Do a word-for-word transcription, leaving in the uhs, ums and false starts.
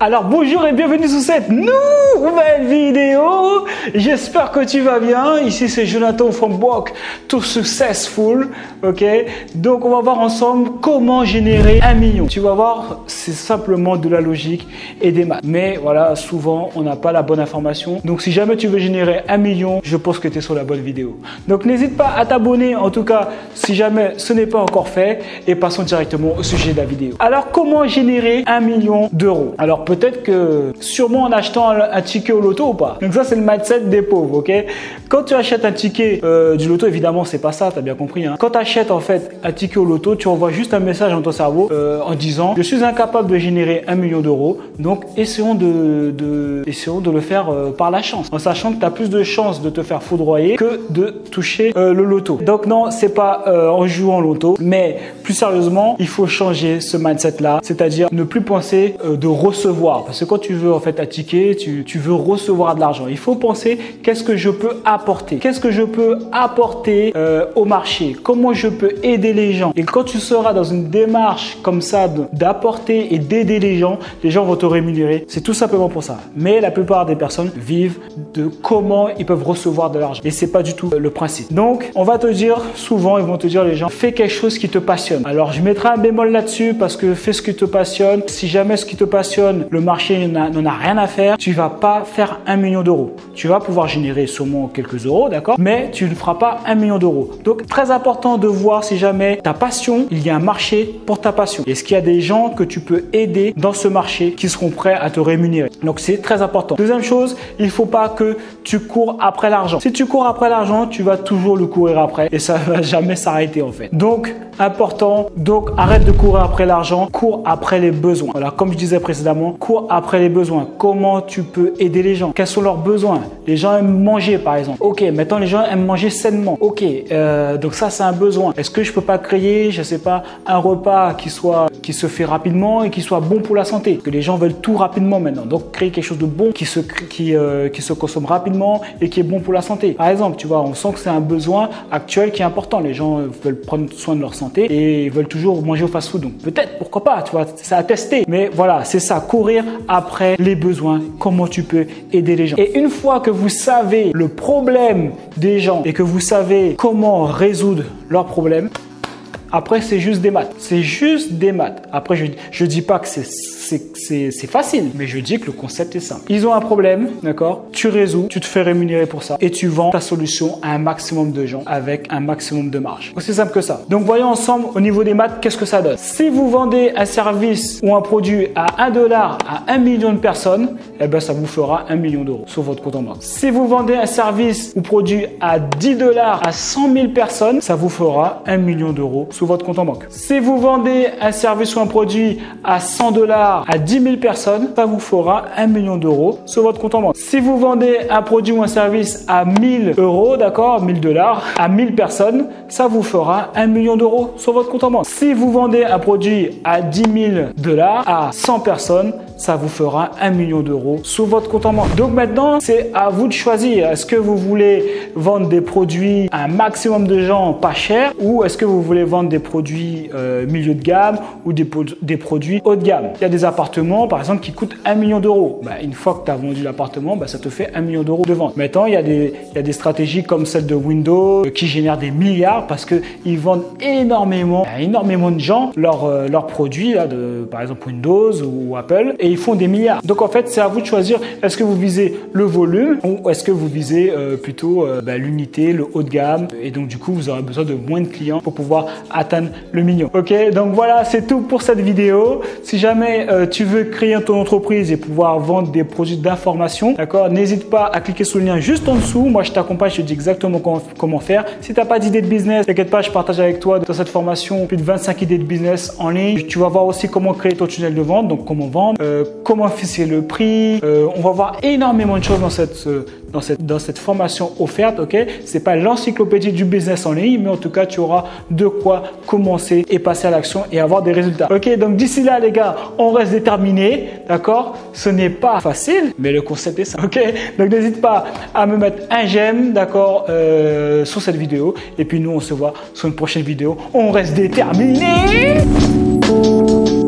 Alors bonjour et bienvenue sur cette nouvelle vidéo. J'espère que tu vas bien. Ici c'est Jonathan from Walk to Successful. Ok, donc on va voir ensemble comment générer un million. Tu vas voir, c'est simplement de la logique et des maths. Mais voilà, souvent on n'a pas la bonne information. Donc si jamais tu veux générer un million, je pense que tu es sur la bonne vidéo. Donc n'hésite pas à t'abonner, en tout cas si jamais ce n'est pas encore fait. Et passons directement au sujet de la vidéo. Alors comment générer un million d'euros? Alors peut-être que sûrement en achetant un, un ticket au loto ou pas. Donc ça c'est le mindset des pauvres, ok? Quand tu achètes un ticket euh, du loto, évidemment c'est pas ça, tu as bien compris. Hein? Quand tu achètes en fait un ticket au loto, tu envoies juste un message dans ton cerveau euh, en disant je suis incapable de générer un million d'euros, donc essayons de, de, essayons de le faire euh, par la chance, en sachant que tu as plus de chances de te faire foudroyer que de toucher euh, le loto. Donc non, c'est pas euh, en jouant au loto, mais plus sérieusement, il faut changer ce mindset là, c'est-à-dire ne plus penser euh, de recevoir, parce que quand tu veux en fait un ticket, tu, tu veux recevoir de l'argent. Il faut penser qu'est-ce que je peux apporter, qu'est-ce que je peux apporter euh, au marché, comment je peux aider les gens. Et quand tu seras dans une démarche comme ça d'apporter et d'aider les gens, les gens vont te rémunérer. C'est tout simplement pour ça. Mais la plupart des personnes vivent de comment ils peuvent recevoir de l'argent, et c'est pas du tout le principe. Donc on va te dire souvent, ils vont te dire les gens, fais quelque chose qui te passionne. Alors je mettrai un bémol là-dessus parce que fais ce qui te passionne. Si jamais ce qui te passionne, le marché n'en a rien à faire, tu vas pas faire un million d'euros. Tu vas pouvoir générer sûrement quelques euros, d'accord, mais tu ne feras pas un million d'euros. Donc très important de voir si jamais ta passion, il y a un marché pour ta passion. Est-ce qu'il y a des gens que tu peux aider dans ce marché qui seront prêts à te rémunérer? Donc c'est très important. Deuxième chose, il faut pas que tu cours après l'argent. Si tu cours après l'argent, tu vas toujours le courir après et ça va jamais s'arrêter en fait. Donc important, donc arrête de courir après l'argent, cours après les besoins. Voilà, comme je disais précédemment, cours après les besoins. Comment tu peux aider les gens? Quels sont leurs besoins? Les gens aiment manger par exemple. Ok, maintenant les gens aiment manger sainement. Ok, euh, donc ça c'est un besoin. Est-ce que je peux pas créer, je sais pas, un repas qui soit qui se fait rapidement et qui soit bon pour la santé? Parce que les gens veulent tout rapidement maintenant. Donc créer quelque chose de bon qui se qui euh, qui se consomme rapidement et qui est bon pour la santé. Par exemple, tu vois, on sent que c'est un besoin actuel qui est important. Les gens veulent prendre soin de leur santé et veulent toujours manger au fast-food. Donc peut-être, pourquoi pas, tu vois, ça a testé. Mais voilà, c'est ça, courir après les besoins. Comment tu peux aider les gens. Et une fois que vous savez le problème des gens et que vous savez comment résoudre leurs problèmes, après, c'est juste des maths. C'est juste des maths. Après, je ne dis pas que c'est facile, mais je dis que le concept est simple. Ils ont un problème, d'accord? Tu résous, tu te fais rémunérer pour ça et tu vends ta solution à un maximum de gens avec un maximum de marge. C'est simple que ça. Donc, voyons ensemble au niveau des maths, qu'est-ce que ça donne? Si vous vendez un service ou un produit à un dollar à un million de personnes, eh ben, ça vous fera un million d'euros sur votre compte en banque. Si vous vendez un service ou produit à dix dollars à cent mille personnes, ça vous fera un million d'euros sur votre compte en banque. Si vous vendez un service ou un produit à cent dollars à dix mille personnes, ça vous fera un million d'euros sur votre compte en banque. Si vous vendez un produit ou un service à mille euros, d'accord, mille dollars à mille personnes, ça vous fera un million d'euros sur votre compte en banque. Si vous vendez un produit à dix mille dollars à cent personnes, ça vous fera un million d'euros sur votre compte en banque. Donc maintenant, c'est à vous de choisir. Est-ce que vous voulez vendre des produits à un maximum de gens pas chers ou est-ce que vous voulez vendre des produits euh, milieu de gamme ou des, des produits haut de gamme? Il y a des appartements, par exemple, qui coûtent un million d'euros. Bah, une fois que tu as vendu l'appartement, bah, ça te fait un million d'euros de vente. Maintenant, il y, a des, il y a des stratégies comme celle de Windows euh, qui génèrent des milliards parce qu'ils vendent énormément, énormément de gens leurs euh, leurs produits, là, de, par exemple Windows ou Apple, et ils font des milliards. Donc en fait, c'est à vous de choisir. Est-ce que vous visez le volume ou est-ce que vous visez euh, plutôt euh, bah, l'unité, le haut de gamme? Et donc du coup, vous aurez besoin de moins de clients pour pouvoir atteindre le million. Ok, donc voilà, c'est tout pour cette vidéo. Si jamais euh, tu veux créer ton entreprise et pouvoir vendre des produits d'information, d'accord, n'hésite pas à cliquer sur le lien juste en dessous. Moi, je t'accompagne, je te dis exactement comment, comment faire. Si tu n'as pas d'idée de business, t'inquiète pas, je partage avec toi dans cette formation plus de vingt-cinq idées de business en ligne. Tu vas voir aussi comment créer ton tunnel de vente, donc comment vendre, euh, comment fixer le prix. Euh, on va voir énormément de choses dans cette, euh, dans cette, dans cette formation offerte. Ok, c'est pas l'encyclopédie du business en ligne, mais en tout cas, tu auras de quoi commencer et passer à l'action et avoir des résultats. Ok, donc d'ici là, les gars, on reste déterminés, d'accord? Ce n'est pas facile, mais le concept est simple. Ok, donc n'hésite pas à me mettre un j'aime, d'accord, euh, sur cette vidéo. Et puis nous, on se voit sur une prochaine vidéo. On reste déterminés.